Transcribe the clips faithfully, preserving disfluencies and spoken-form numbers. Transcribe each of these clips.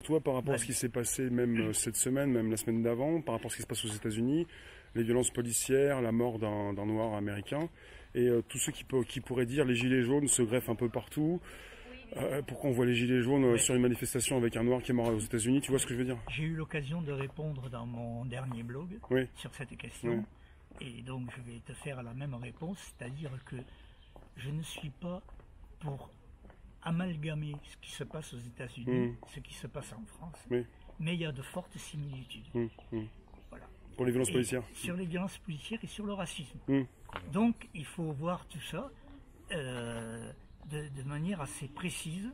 toi par rapport Ouais. à ce qui s'est passé même cette semaine, même la semaine d'avant, par rapport à ce qui se passe aux États-Unis, les violences policières, la mort d'un d'un noir américain, et euh, tous ceux qui, peut, qui pourraient dire les gilets jaunes se greffent un peu partout. Euh, pourquoi on voit les gilets jaunes euh, Ouais. sur une manifestation avec un noir qui est mort aux États-Unis? Tu vois ce que je veux dire? J'ai eu l'occasion de répondre dans mon dernier blog Oui. sur cette question. Oui. Et donc je vais te faire la même réponse, c'est-à-dire que je ne suis pas pour amalgamer ce qui se passe aux États-Unis, Mm. ce qui se passe en France, Oui. mais il y a de fortes similitudes. Mm, mm. Voilà. Pour les violences Et policières. sur les violences policières et sur le racisme. Mm. Donc il faut voir tout ça euh, de, de manière assez précise.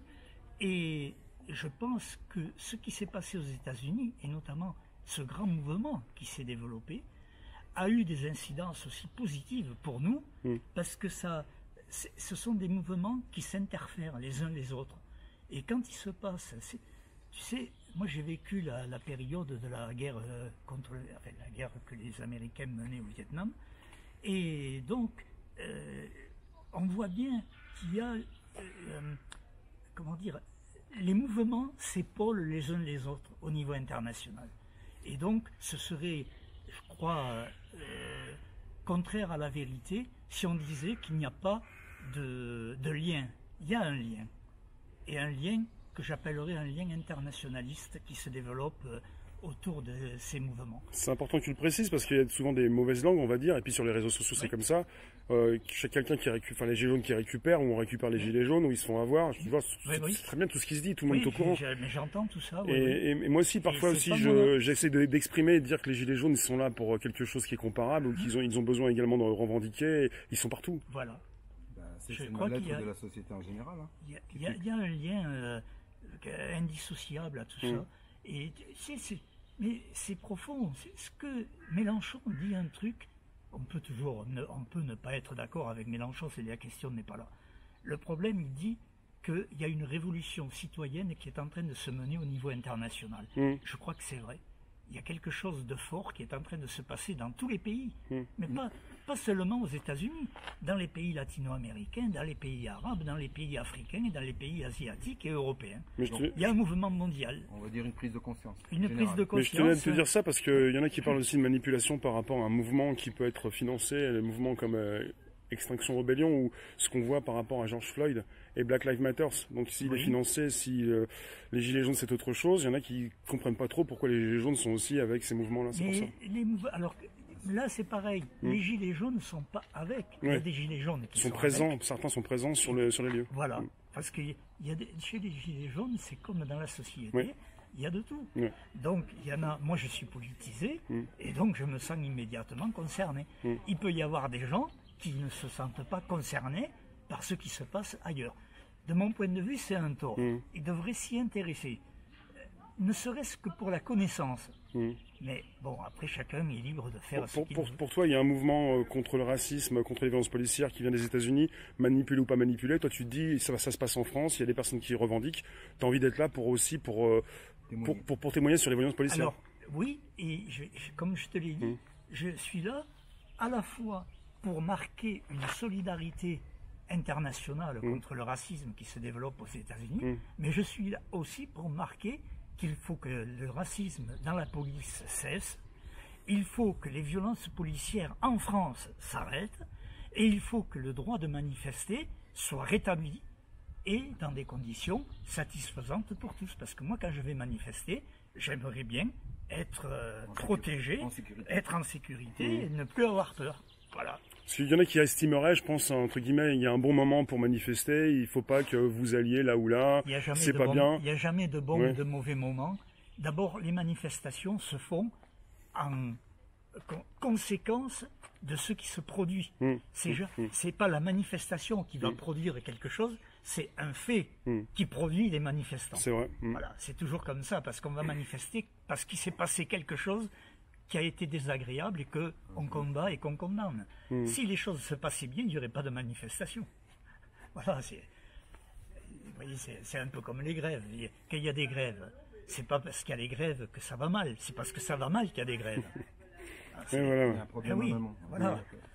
Et je pense que ce qui s'est passé aux États-Unis, et notamment ce grand mouvement qui s'est développé, a eu des incidences aussi positives pour nous, Mm. parce que ça, ce sont des mouvements qui s'interfèrent les uns les autres. Et quand il se passe, tu sais, moi j'ai vécu la, la période de la guerre euh, contre, enfin, la guerre que les Américains menaient au Vietnam, et donc euh, on voit bien qu'il y a, euh, comment dire, les mouvements s'épaulent les uns les autres au niveau international. Et donc ce serait, je crois, euh, contraire à la vérité si on disait qu'il n'y a pas de, de lien. Il y a un lien. Et un lien que j'appellerais un lien internationaliste qui se développe euh, autour de ces mouvements. C'est important que tu le précises parce qu'il y a souvent des mauvaises langues, on va dire, et puis sur les réseaux sociaux, c'est Oui. comme ça. Euh, quelqu'un qui récupère, enfin les gilets jaunes qui récupèrent, ou on récupère les gilets jaunes, ou ils se font avoir. Je vois, c'est Oui, oui. très bien tout ce qui se dit, tout le monde Oui, est au courant. j'ai- mais j'entends tout ça. Oui, Et, oui. et- et moi aussi, parfois c'est aussi, pas je- mon- j'essaie de- d'exprimer et de dire que les gilets jaunes, ils sont là pour quelque chose qui est comparable, ou qu'ils ont, ils ont besoin également de revendiquer. Et ils sont partout. Voilà. Ben, c'est Je c'est crois le qu'il y a- mal-être de la société en général. Hein. Il y a, il y a- il y a un lien euh, indissociable à tout Mm. ça. Et c'est, c'est- mais c'est profond. C'est ce que Mélenchon dit un truc. On peut toujours, ne, on peut ne pas être d'accord avec Mélenchon, c'est la question n'est pas là. Le problème, il dit qu'il y a une révolution citoyenne qui est en train de se mener au niveau international. Mm. Je crois que c'est vrai. Il y a quelque chose de fort qui est en train de se passer dans tous les pays, Mm. mais pas, pas seulement aux États-Unis, dans les pays latino-américains, dans les pays arabes, dans les pays africains et dans les pays asiatiques et européens. Mais je te- Il y a un mouvement mondial, On va dire une prise de conscience. une générale. prise de Mais je conscience. tenais à te dire ça parce qu'il y en a qui parlent aussi de manipulation par rapport à un mouvement qui peut être financé, les mouvements comme euh, Extinction Rebellion ou ce qu'on voit par rapport à George Floyd et Black Lives Matter. Donc s'il Oui. est financé, si euh, les Gilets jaunes c'est autre chose, il y en a qui comprennent pas trop pourquoi les Gilets jaunes sont aussi avec ces mouvements-là. C'est pour ça. Mais les mouve- alors là c'est pareil, Mm. les gilets jaunes ne sont pas avec. Il y a Ouais. des gilets jaunes qui Ils sont sont présents, avec. certains sont présents sur, le, sur les lieux. Voilà, Mm. parce que il y a des, chez les gilets jaunes, c'est comme dans la société, Oui. il y a de tout. Ouais. Donc il y en a. Moi je suis politisé Mm. et donc je me sens immédiatement concerné. Mm. Il peut y avoir des gens qui ne se sentent pas concernés par ce qui se passe ailleurs. De mon point de vue, c'est un tort. Mm. Ils devraient s'y intéresser, euh, ne serait-ce que pour la connaissance. Mm. Mais bon, après chacun est libre de faire Pour, ce pour, qu'il pour, veut. pour toi, il y a un mouvement euh, contre le racisme, contre les violences policières qui vient des États-Unis, manipulé ou pas manipulé. Toi, tu te dis, ça, va- ça se passe en France, il y a des personnes qui revendiquent. Tu as envie d'être là pour aussi pour, euh, Témoigner. pour, pour, pour témoigner sur les violences policières. Alors, oui, et je- je- comme je te l'ai dit, Mm. je suis là à la fois pour marquer une solidarité internationale Mm. contre le racisme qui se développe aux États-Unis, Mm. mais je suis là aussi pour marquer qu'il faut que le racisme dans la police cesse, il faut que les violences policières en France s'arrêtent, et il faut que le droit de manifester soit rétabli et dans des conditions satisfaisantes pour tous. Parce que moi, quand je vais manifester, j'aimerais bien être euh, En protégé, en sécurité. être en sécurité Mmh. et ne plus avoir peur. Voilà. Parce qu'il y en a qui estimeraient, je pense, entre guillemets, il y a un bon moment pour manifester, il faut pas que vous alliez là ou là, Il n'y a jamais c'est de pas bon- bien. il y a jamais de bons Ouais. ou de mauvais moments. D'abord, les manifestations se font en con- conséquence de ce qui se produit. Mmh. C'est Mmh. ju- Mmh. c'est pas la manifestation qui va Mmh. produire quelque chose, c'est un fait Mmh. qui produit les manifestants. C'est vrai. Mm. Voilà, c'est toujours comme ça, parce qu'on va manifester parce qu'il s'est passé quelque chose qui a été désagréable et que on combat et qu'on condamne. Mm. Si les choses se passaient bien, il n'y aurait pas de manifestation. Voilà, c'est, vous voyez, c'est, c'est un peu comme les grèves. Il y a- Quand il y a des grèves, c'est pas parce qu'il y a des grèves que ça va mal, c'est parce que ça va mal qu'il y a des grèves. Ah, Et c'est- voilà. Il y a un problème Eh oui, en amont. voilà. Ouais.